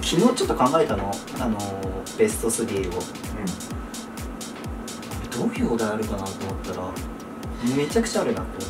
昨日ちょっと考えたの、ベスト3を、どういうお題あるかなと思ったらめちゃくちゃあるなと思って。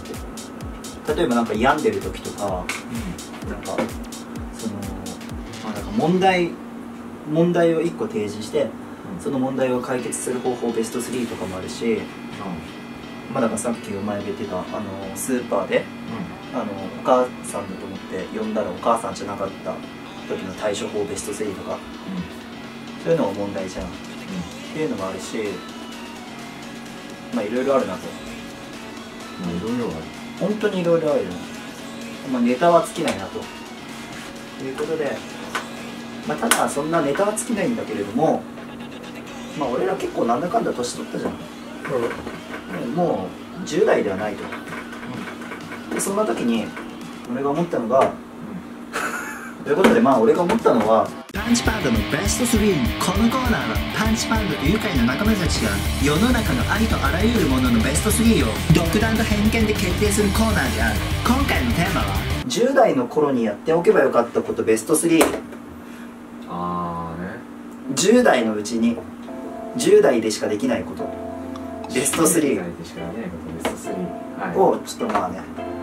例えばなんか病んでる時とか、なんかその、なんか問題を1個提示して、その問題を解決する方法ベスト3とかもあるし、まあだからさっきお前が言ってたスーパーで、お母さんだと思って呼んだらお母さんじゃなかった時の対処法ベスト3とか、そういうのも問題じゃん、っていうのもあるし、まあいろいろあるなと。 まあいろいろある、 本当にいろいろあるよね。まあネタは尽きないなということで、まあただそんなネタは尽きないんだけれども、まあ俺ら結構なんだかんだ年取ったじゃん、もう10代ではないと。でそんな時に俺が思ったのが、ということで、まあ俺が思ったのは、パンチパンダのベスト3。このコーナーはパンチパンダと愉快な仲間たちが世の中のありとあらゆるもののベスト3を独断と偏見で決定するコーナーである。今回のテーマは10代の頃にやっておけばよかったことベスト3。10代のうちに10代でしかできないことベスト3をちょっとまあね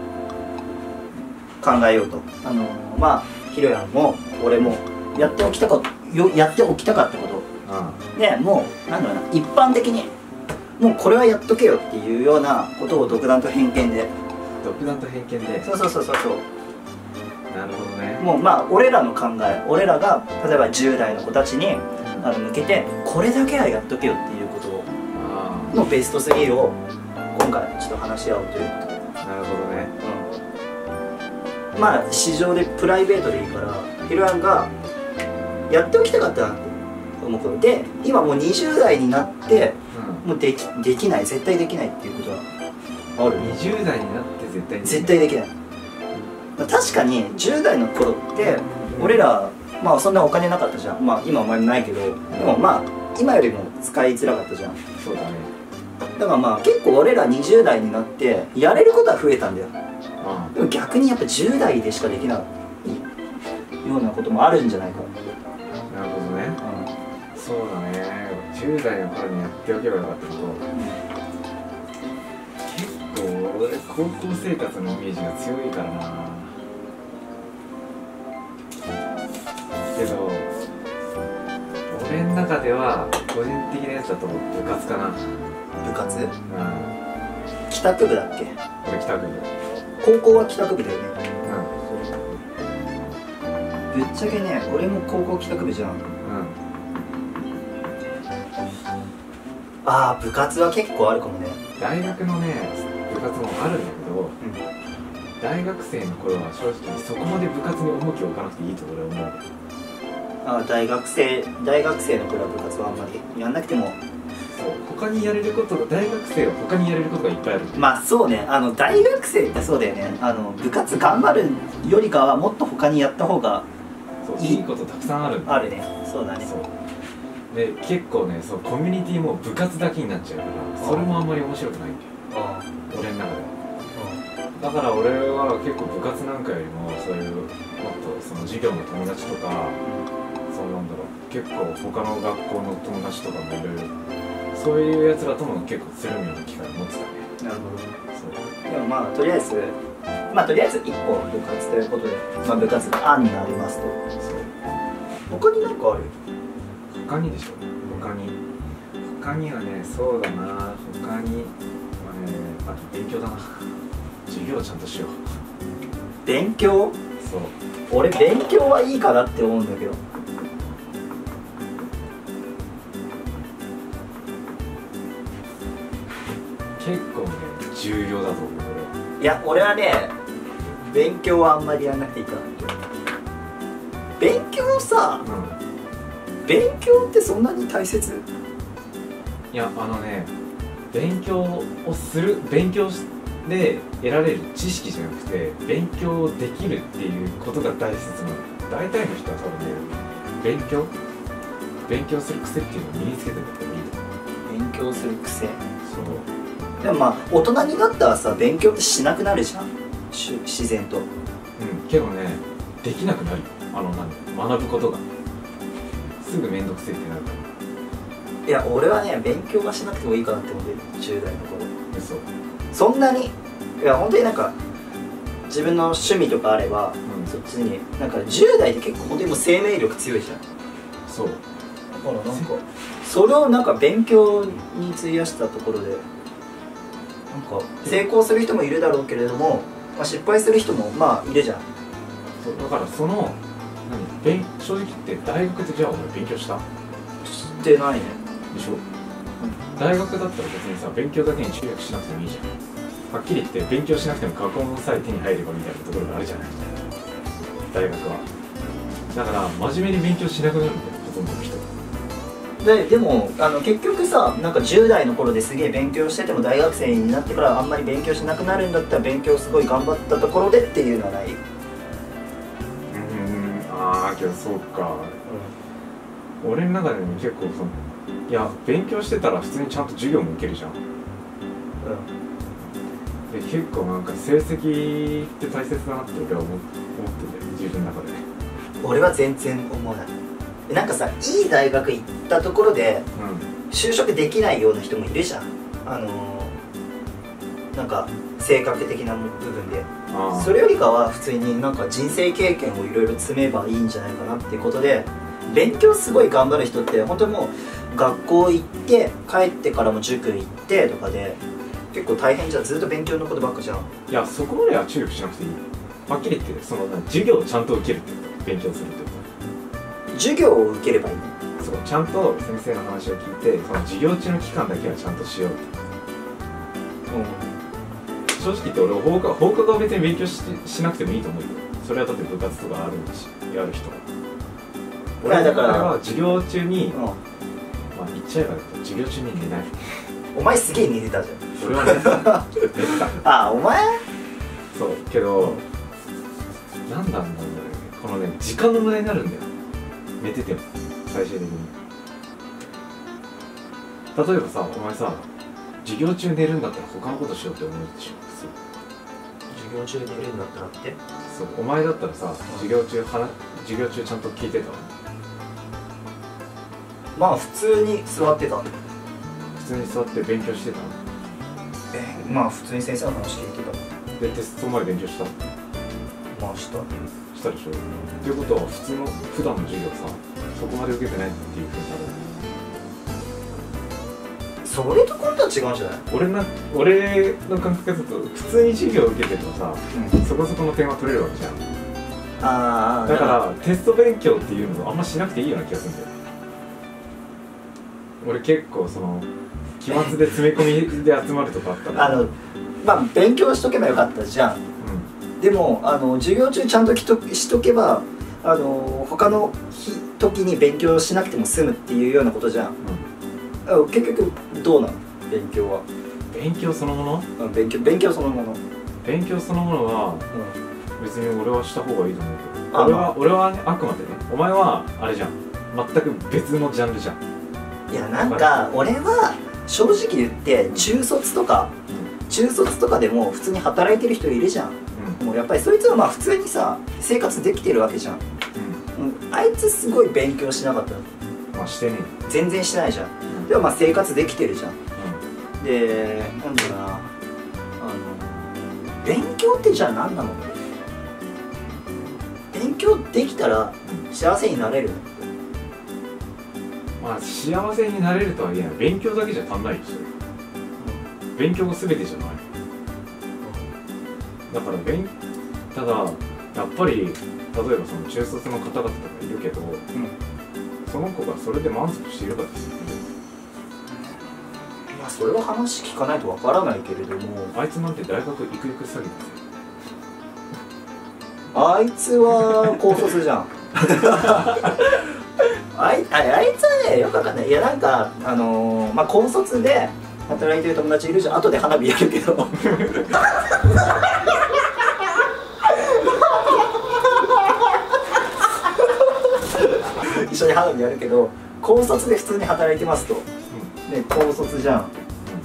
考えようと。まあひろやんも俺もやっておきたかったことで、もうなんだろうな、一般的にもうこれはやっとけよっていうようなことを独断と偏見で。そうなるほどね。もうまあ俺らの考え、俺らが例えば10代の子たちに向けてこれだけはやっとけよっていうことのベスト3を今回ちょっと話し合おうということで。 なるほどね。 まあ市場でプライベートでいいから、ひろやんがやっておきたかったなって思うことで、今もう20代になって、もうできない、絶対できないっていうことはある。 20代になって絶対できない。確かに10代の頃って俺らまあそんなお金なかったじゃん。まあ今お前もないけど、でもまあ今よりも使いづらかったじゃん。 そうだね。 だからまあ結構俺ら20代になってやれることは増えたんだよ。でも逆にやっぱ10代でしかできないようなこともあるんじゃないか。 なるほどね。そうだね。10代の頃にやっておけばよかったこと、結構俺高校生活のイメージが強いからな。けど俺の中では個人的なやつだと部活かな。 部活？帰宅部だっけ？ 俺帰宅部。 高校は帰宅部だよね。ぶっちゃけね、俺も高校帰宅部じゃん。ああ、部活は結構あるかもね。 大学のね部活もあるんだけど、大学生の頃は正直そこまで部活に重きを置かなくていいと俺は思う。 ああ、大学生の頃は部活はあんまりやんなくても、 他にやれることが、大学生は他にやれることがいっぱいある。 まあそうね、大学生ってそうだよね。部活頑張るよりかはもっと他にやった方がいいことたくさんある。 あるね。そうだね。 で結構ね、そうコミュニティも部活だけになっちゃうから、それもあんまり面白くないんだよ、俺の中では。だから俺は結構部活なんかよりもそういうもっとその授業の友達とか、そうなんだろう、結構他の学校の友達とかもいる、そういうやつらとも結構つるむような機会を持ってたね。 なるほど。でもまあとりあえず一歩部活ということで、まあ、部活が案になりますと。他に何かある？ 他にでしょ。他にはね、そうだな、他にあと勉強だな。授業をちゃんとしよう。 勉強？ そう。 俺勉強はいいかなって思うんだけど。 結構ね、重要だと思う俺。 いや、俺はね、勉強はあんまりやんなくていいかな。勉強さ、勉強ってそんなに大切？ いや、勉強をする、勉強で得られる知識じゃなくて、勉強できるっていうことが大切なの。大体の人は多分ね、勉強する癖っていうのを身につけておいた方がいいと思う。 勉強する癖。 そう。 でもまあ大人になったらさ、勉強ってしなくなるじゃん、自然と。 けどね、できなくなるよ。学ぶことが。 すぐ面倒くせえってなるから。 いや俺はね勉強はしなくてもいいかなって思ってる10代の頃。 嘘。 そんなにいや本当になんか自分の趣味とかあれば、 うん、 そっちになんか10代って結構本当にもう生命力強いじゃん。 そうだからなんかそれをなんか勉強に費やしたところでなんか成功する人もいるだろうけれども、まあ、失敗する人もまあいるじゃん。 そうだからその正直言って大学でじゃあお前勉強したしてないね。 でしょ、大学だったら別にさ勉強だけに集約しなくてもいいじゃん。はっきり言って勉強しなくても過去問さえ手に入ればみたいなところがあるじゃない大学は。だから真面目に勉強しなくなるんだよほとんどの人。 でも結局さなんか10代の頃ですげえ勉強してても大学生になってからあんまり勉強しなくなるんだったら勉強すごい頑張ったところでっていうのはない。 ああけどそうか、俺の中でも結構いや勉強してたら普通にちゃんと授業も受けるじゃん。で結構なんか成績って大切だなって俺は思ってて自分の中で。 俺は全然思わない。なんかさいい大学行ったところで就職できないような人もいるじゃん。なんか性格的な部分で。それよりかは普通になんか人生経験をいろいろ積めばいいんじゃないかなっていうことで、勉強すごい頑張る人って本当にもう学校行って帰ってからも塾行ってとかで結構大変じゃん。ずっと勉強のことばっかじゃん。 いやそこまでは注力しなくていい。はっきり言って授業をちゃんと受けるってこと勉強するってこと。授業を受ければいいね。 そうちゃんと先生の話を聞いてその授業中の期間だけはちゃんとしようって。正直言って俺放課後は別に勉強 しなくてもいいと思うよ。それはだって部活とかあるしやる人は。俺だからは授業中に、まあ言っちゃえば授業中に寝ない。 お前すげえ寝てたじゃん。 俺は寝てた。 あお前そうけど、なんだろうねこのね時間の無駄になるんだよ寝てても最終的に。例えばさお前さ授業中寝るんだったら他のことしようって思うでしょ。 授業中寝るんだったらって。 そうお前だったらさ授業中ちゃんと聞いてたの。 まあ普通に座ってた。 普通に座って勉強してたの。 まあ普通に先生の話聞いてた。 でテスト前勉強したの。 まあしたでしょ。っていうことは普段の授業さそこまで受けてないっていうふうになる。 それと今度は違うんじゃない？ 俺の感覚だと普通に授業を受けてるとさ、そこそこの点は取れるわけじゃん。だからテスト勉強っていうのをあんましなくていいような気がするんだよ。俺結構期末で詰め込みで集まるとかあったらまあ勉強しとけばよかったじゃん。でも授業中ちゃんとしとけば他の時に勉強しなくても済むっていうようなことじゃん。結局どうなの勉強は。 勉強そのもの？ 勉強そのもの。 勉強そのものは別に俺はした方がいいと思うけど、俺はねあくまでね。お前はあれじゃん全く別のジャンルじゃん。 いやなんか俺は正直言って中卒とかでも普通に働いてる人いるじゃん。もうやっぱりそいつはまあ普通にさ生活できてるわけじゃん。あいつすごい勉強しなかったの。 まあしてねえ。 全然してないじゃん。でもまあ生活できてるじゃん。でなんだろうな勉強ってじゃあ何なの？勉強できたら幸せになれる？ まあ幸せになれるとは言えない。勉強だけじゃ足んないですよ。勉強が全てじゃない。だからただやっぱり例えば中卒の方々とかいるけど、その子がそれで満足しているかですよね。 まあそれは話聞かないとわからないけれども、 あいつなんて大学行く行く詐欺ですよ。 あいつは高卒じゃん。あいつはねよくわかんない。いやなんかまあ高卒で働いてる友達いるじゃん。後で花火やるけど。一緒に花火やるけど高卒で普通に働いてますと。で高卒じゃん。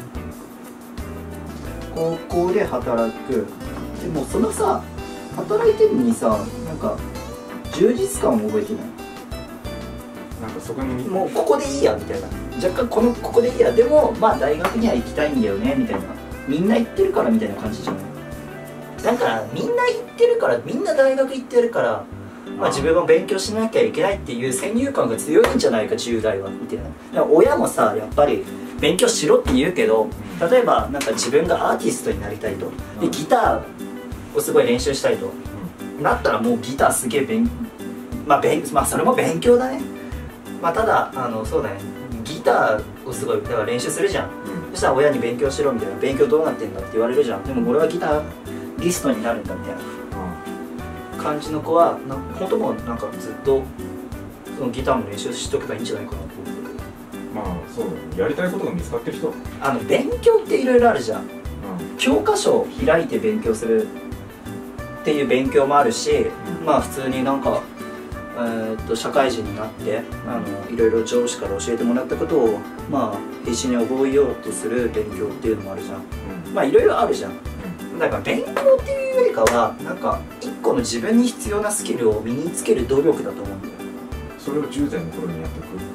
高校で働く。でもそのさ働いてるのにさなんか充実感を覚えてない。 なんかそこにもうここでいいやみたいな、若干ここでいいや、でもまあ大学には行きたいんだよねみたいな、みんな行ってるからみたいな感じじゃない。だからみんな行ってるから、みんな大学行ってるから、まあ、自分も勉強しなきゃいけないっていう先入観が強いんじゃないか10代はみたいな。だから親もさやっぱり勉強しろって言うけど、例えばなんか自分がアーティストになりたいと、でギターをすごい練習したいと、なったらもうギターすげえまあそれも勉強だね。まあただそうだね、ギターをすごいだから練習するじゃん、そしたら親に勉強しろみたいな、勉強どうなってんだって言われるじゃん。でも俺はギタリストになるんだみたいな感じの子は本当もうなんかずっとそのギターも練習しとけばいいんじゃないかなと思う。 まあそうだね、やりたいことが見つかってる人、 勉強っていろいろあるじゃん、教科書を開いて勉強するっていう勉強もあるし、まあ普通になんか社会人になっていろいろ上司から教えてもらったことをまあ必死に覚えようとする勉強っていうのもあるじゃん、まあいろいろあるじゃん。だから勉強っていうよりかはなんか一個の自分に必要なスキルを身につける努力だと思うんだよ。 それを10代の頃にやっておく。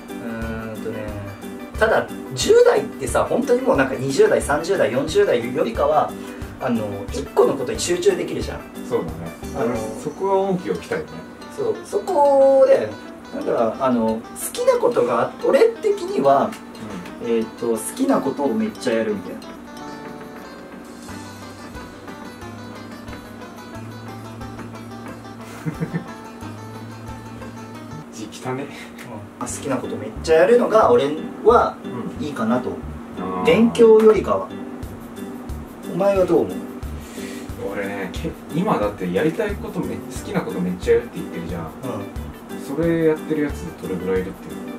ただ10代ってさ本当にもうなんか20代30代40代よりかは一個のことに集中できるじゃん。 そうだね、そこは重きを置きたいね。 そう、そこでだから好きなことが俺的には、好きなことをめっちゃやるみたいな。 字汚ね。 好きなことめっちゃやるのが俺はいいかなと、勉強よりかは。お前はどう思う？ 俺ね、今だってやりたいこと好きなことめっちゃやるって言ってるじゃん、それやってるやつどれぐらいいるっていう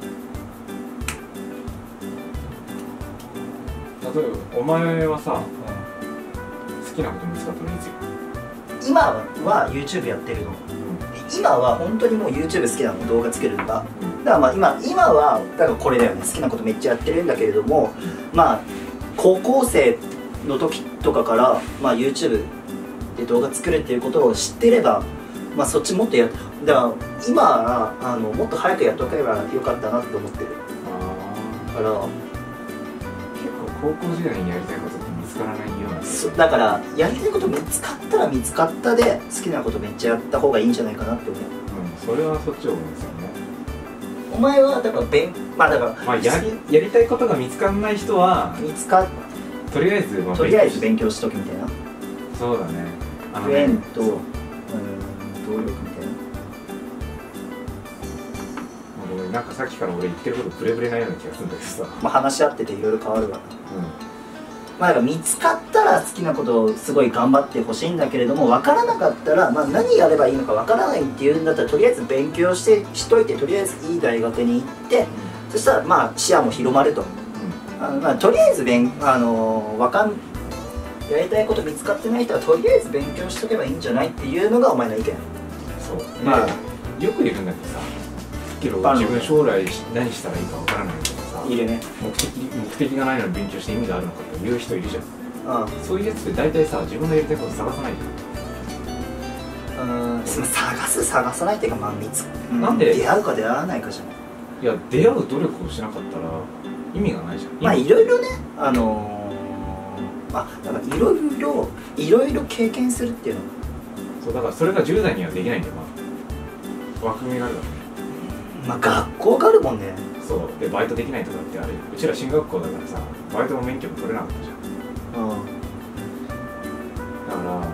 の？例えばお前はさ、好きなこと見つかったらいつよ？ 今は YouTube やってるの、今は本当にもう YouTube 好きなの、動画作るのが、だからまあ今はだからこれだよね、好きなことめっちゃやってるんだけれども、まあ高校生の時とかから、まあ、YouTube で動画作るっていうことを知ってれば、まあ、そっちもっとだから今はもっと早くやっとけばよかったなって思ってるから、 結構高校時代にやりたいことって見つからないような。 だからやりたいこと見つかったら見つかったで好きなことめっちゃやった方がいいんじゃないかなって思う。 それはそっちを思うんですよね。 お前はだからまあだからやりたいことが見つからない人はとりあえず勉強しとけみたいな。 そうだね。 縁と動力みたいな。 ごめん、なんかさっきから俺言ってることブレブレなような気がするんだけどさ。 まあ話し合ってていろいろ変わるわ。まあだから見つかったら好きなことをすごい頑張ってほしいんだけれども、分からなかったら、まあ、何やればいいのか分からないっていうんだったらとりあえず勉強しといて、とりあえずいい大学に行って、そしたらまあ視野も広まると。まあ、とりあえずやりたいこと見つかってない人はとりあえず勉強しとけばいいんじゃないっていうのがお前の意見。 そう、まあよくいるんだけどさ、けど自分将来何したらいいかわからないとかさ、 いるね。目的がないのに勉強して意味があるのかという人いるじゃん。そういうやつって大体さ、自分のやりたいこと探さないじゃん。 探さないっていうか、まあなんで出会うか出会わないかじゃん。 いや、出会う努力をしなかったら意味がないじゃん。 まあいろいろね、だからいろいろ経験するっていうの。 そうだからそれが10代にはできないんだよ。枠組みがあるからね。 まあ学校があるもんね。 そうで、バイトできないとかってある。うちら進学校だからさ、バイトも免許も取れなかったじゃん。だから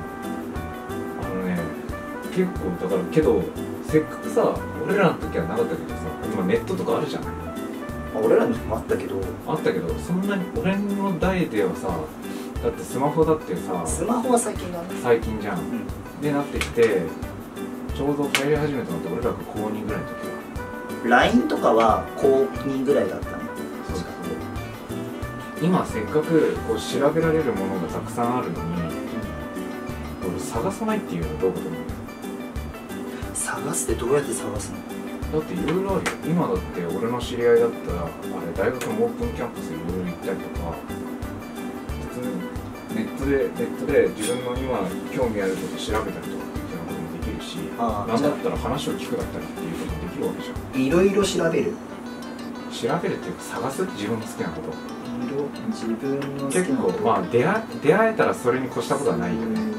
結構だからけど、せっかくさ、俺らの時はなかったけどさ、今ネットとかあるじゃない。 俺らの時もあったけど、 そんなに俺の代ではさ、だってスマホだってさ、 スマホは最近だね。 最近じゃん、でなってきて、ちょうど入り始めたのって俺らが高2ぐらいの時は LINE とかは高2ぐらいだったね。 そう今せっかくこう調べられるものがたくさんあるのに、俺探さないっていうのはどうかと思う。 探すってどうやって探すの？ だっていろいろあるよ。今だって俺の知り合いだったら大学のオープンキャンパスいろいろ行ったりとか、普通にネットで自分の今興味あること調べたりとかっていうようなこともできるし、なんだったら話を聞くだったりっていうこともできるわけじゃん。 いろいろ調べる調べるっていうか探す、自分の好きなこと。 自分の好き結なこと構まあ出会えたらそれに越したことはないよね。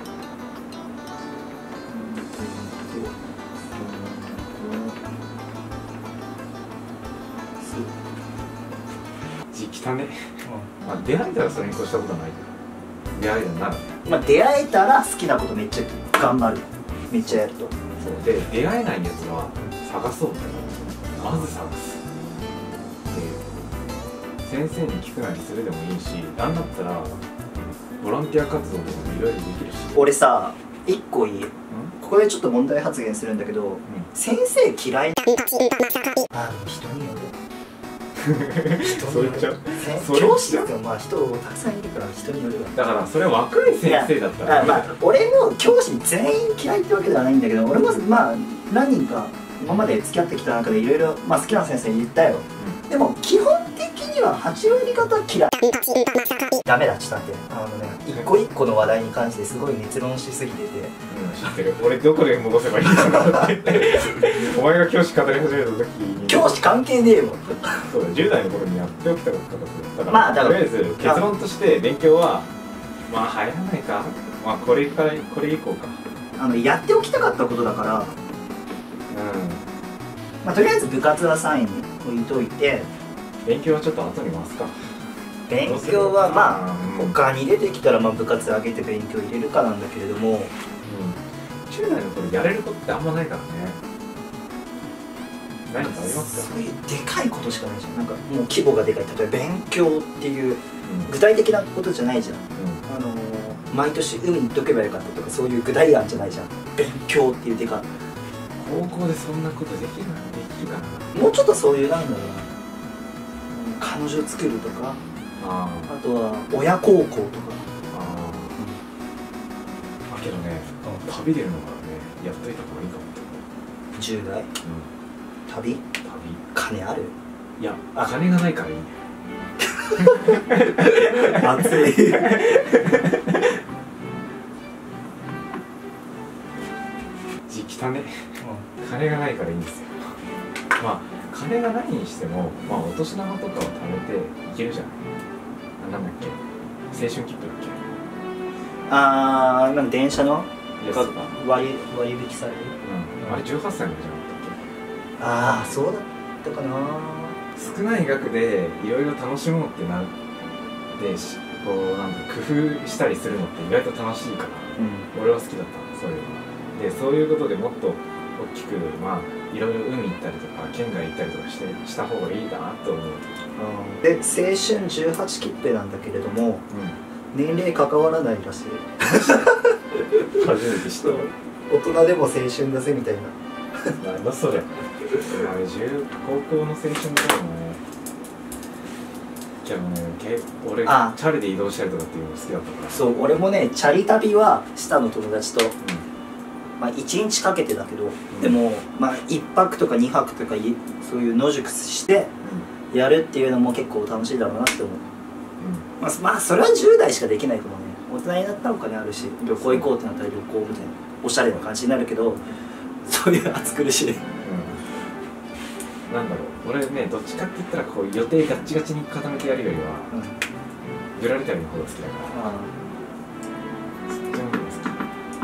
字汚ね。まあ出会えたらそれに越したことはないけど、出会えたならね。 まあ出会えたら好きなことめっちゃ頑張る、めっちゃやると。 そうで、出会えないやつは探そうってまず探す。で、先生に聞くなりするでもいいし、なんだったらボランティア活動とかもいろいろできるし。 俺さ、一個いい？ここでちょっと問題発言するんだけど、先生嫌い。あ、人による。 そう言っちゃう。 教師だけどまあ人たくさんいるから人によるわ。 だからそれ若い先生だったら、 まあ俺も教師全員嫌いってわけではないんだけど、俺もまあ何人か今まで付き合ってきた中でいろいろ好きな先生言ったよ。でも基本的には8割方嫌い。ダメだ、ちょっと待って、一個一個の話題に関してすごい熱論しすぎてて。 知ってる。俺どこで戻せばいいのかなってお前が教師語り始めた時に、 教師関係ねえよ。 そうだ、10代の頃にやっておきたかったことだから、 まあだからとりあえず結論として勉強はまあ入らないか、まあこれ以降か。 やっておきたかったことだから、まあとりあえず部活は3位に置いといて、 勉強はちょっと後に回すか。 勉強はまあ他に出てきたらまあ部活上げて勉強入れるかなんだけれども、 10代の頃やれることってあんまないからね。何かありますか？ そういうでかいことしかないじゃん。なんかもう規模がでかい。例えば勉強っていう具体的なことじゃないじゃん。毎年海に行っとけばよかったとかそういう具体案じゃないじゃん。勉強っていうでかい。 高校でそんなことできるかな。 もうちょっとそういうなんだろうな、彼女作るとか、あとは親孝行とか。 けどね、旅出るのからね、やっといた方がいいかもって思う。 10代？旅？金ある？ いや、金がないからいい。 熱い。 字汚ね。金がないからいいんですよ。まあ金がないにしても、まあお年玉とかを貯めていけるじゃない。なんだっけ、青春切符だっけ。 なんか電車の割引される。 あれ18歳までじゃなかったっけ。 ああ、そうだったかな。 少ない額でいろいろ楽しもうってなってこうなんか工夫したりするのって意外と楽しいから、俺は好きだったそういうので、そういうことでもっと大きくまあいろいろ海行ったりとか県外行ったりとかした方がいいかなと思う。 で青春18切符なんだけれども、年齢関わらないらしい。 初めて知った。 大人でも青春だぜみたいな。 なんだそれ。あれ高校の青春だよね。けどね、俺チャリで移動したりとかっていうの好きだったから。 そう、俺もねチャリ旅はしたの、友達と。まあ1日かけてだけど、でもまあ1泊とか2泊とかそういう野宿してやるっていうのも結構楽しいだろうなって思う。まあそれは10代しかできないかもね。大人になったらお金あるし、旅行行こうってなったら旅行みたいなおしゃれな感じになるけど、そういう暑苦しい。 なんだろう、俺ねどっちかって言ったらこう予定ガッチガチに固めてやるよりはぶらり旅の方が好きだから。そっちの方が好き。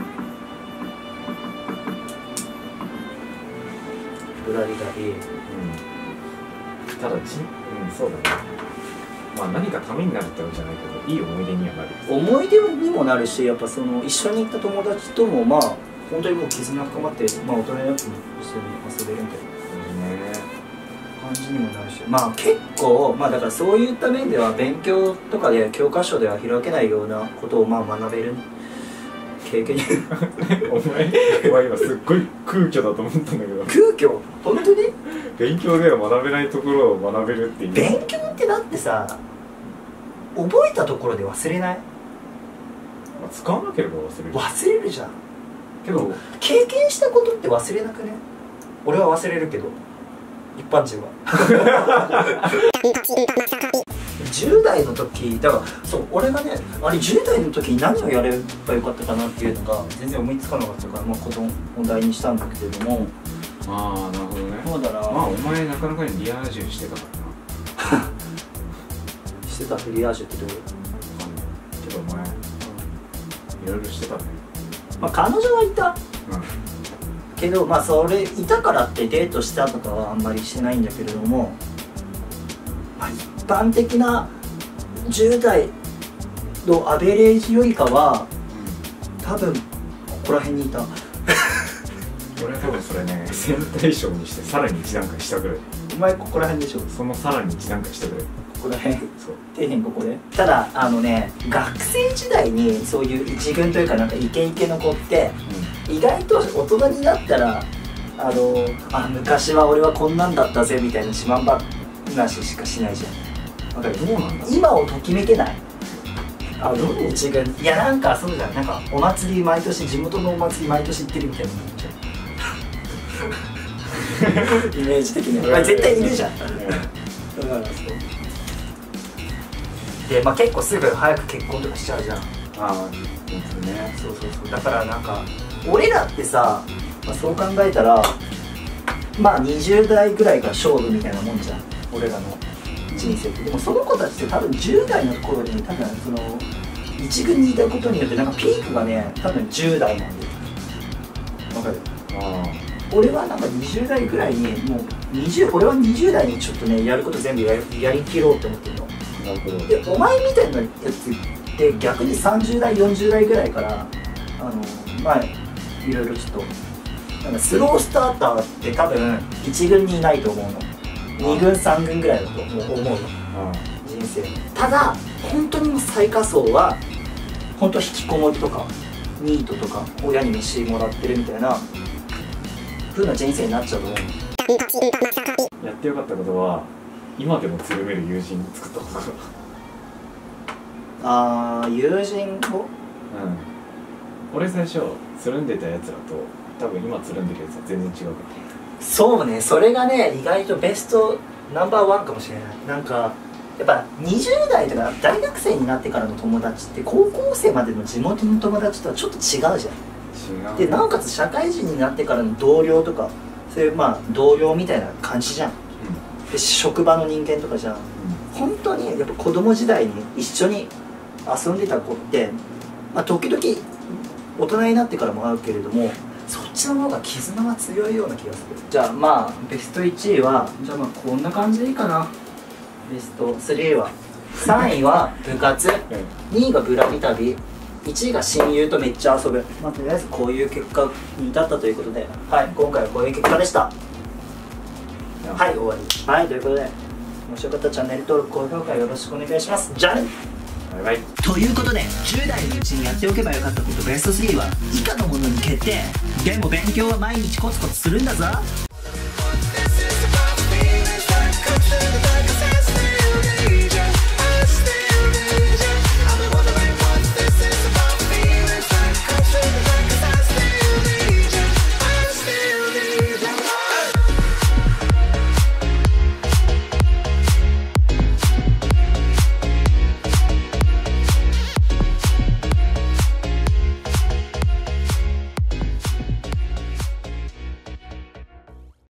ぶらり旅。 ただそうだね。まあ何かためになるってわけじゃないけど、いい思い出にはなる。 思い出にもなるし、やっぱその一緒に行った友達ともまあ本当にもう絆深まって、まあ大人になっても一緒に遊べるみたいな感じにもなるし、まあ結構まあだからそういった面では勉強とかで教科書では開けないようなことをまあ学べる経験に。 お前今すっごい空虚だと思ったんだけど。 空虚？本当に？ 勉強では学べないところを学べるっていう。 勉強ってだってさ、覚えたところで忘れない？ 使わなければ忘れる。 忘れるじゃん。 けど経験したことって忘れなくね？俺は忘れるけど、一般人は。10代の時だから、そう俺がねあれ10代の時に何をやればよかったかなっていうのが全然思いつかなかったから、まあこの問題にしたんだけれども、 ああ、なるほどね。 そうだな。 まあお前なかなかにリア充してたからな。 してた。リア充ってどういう？ けどお前、いろいろしてたね。 まあ彼女はいた。 うん。 けどまあそれいたからってデートしたとかはあんまりしてないんだけれども、まあ、一般的な10代のアベレージよりかは多分ここら辺にいた。 俺は多分それね、戦隊賞にしてさらに1段階したぐらい。 お前ここら辺でしょ。 そのさらに1段階したぐらい。 ここら辺。 そう。 底辺ここで。ただ学生時代にそういう一軍というかなんかイケイケの子って意外と大人になったら昔は俺はこんなんだったぜみたいな自慢話しかしないじゃん。わかる？ どうなんだ。 今をときめけない。一軍。いやなんかそうじゃん。なんかお祭り毎年、地元のお祭り毎年行ってるみたいな。イメージ的には、まあ、絶対いるじゃん。だからそうで、まあ、結構すぐ早く結婚とかしちゃうじゃん。 ああ、そうですね。 そうそうそう。だからなんか俺らってさ、まあ、そう考えたらまあ20代ぐらいが勝負みたいなもんじゃん、俺らの人生って。でもその子たちって多分10代の頃に多分その一軍にいたことによってなんかピークがね多分10代なんだよ。わかる？ ああ。 俺はなんか20代ぐらいにもう俺は20代にちょっとねやること全部やりきろうって思ってるの。 なるほど。 でお前みたいなやつって逆に30代40代ぐらいからまあいろいろちょっとなんかスロースターターって多分1軍にいないと思うの。2軍3軍ぐらいだと思うの、人生。ただ本当にもう最下層は本当引きこもりとかニートとか親に飯もらってるみたいな風な人生になっちゃうと思う。 やってよかったことは今でもつるめる友人作ったことか。 友人を俺最初つるんでたやつらと多分今つるんでるやつは全然違うかそうね、それがね意外とベストナンバーワンかもしれない。なんかやっぱ20代とか大学生になってからの友達って高校生までの地元の友達とはちょっと違うじゃん。 ら。違う。 でなおかつ社会人になってからの同僚とかそういうまあ同僚みたいな感じじゃん。で職場の人間とかじゃん。本当にやっぱ子供時代に一緒に遊んでた子って、まあ、時々大人になってからも会うけれどもそっちの方が絆は強いような気がする。じゃあまあベスト1位はじゃあまあこんな感じでいいかな。ベスト3は3位は部活、2位がぶらり旅、1位が親友とめっちゃ遊ぶ。まあとりあえずこういう結果に至ったということで、はい、今回はこういう結果でした。はい、終わり。はい、ということでもしよかったらチャンネル登録高評価よろしくお願いします。じゃあね。 バイバイ。 ということで10代のうちにやっておけばよかったことベスト3は以下のものに決定。でも勉強は毎日コツコツするんだぞ。